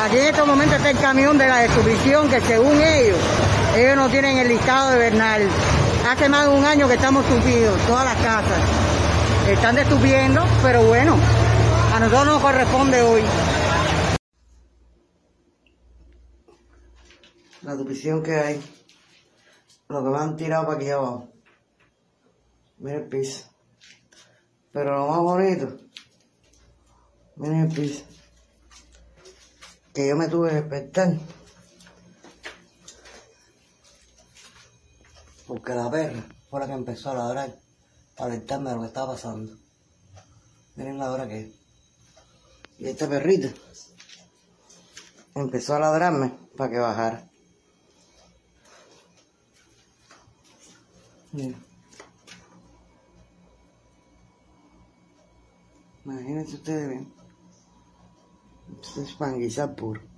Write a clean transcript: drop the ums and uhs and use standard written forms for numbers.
Aquí en estos momentos está el camión de la destrucción que según ellos no tienen el listado de Bernal. Hace más de un año que estamos tupidos, todas las casas. Están destupiendo, pero bueno, a nosotros nos corresponde hoy. La tupición que hay, lo que me han tirado para aquí abajo. Mira el piso. Pero lo más bonito, miren el piso. Que yo me tuve que despertar. Porque la perra fue la que empezó a ladrar para alertarme de lo que estaba pasando. Miren la hora que es. Y esta perrita empezó a ladrarme para que bajara. Miren. Imagínense ustedes bien. Esto es panguizar puro.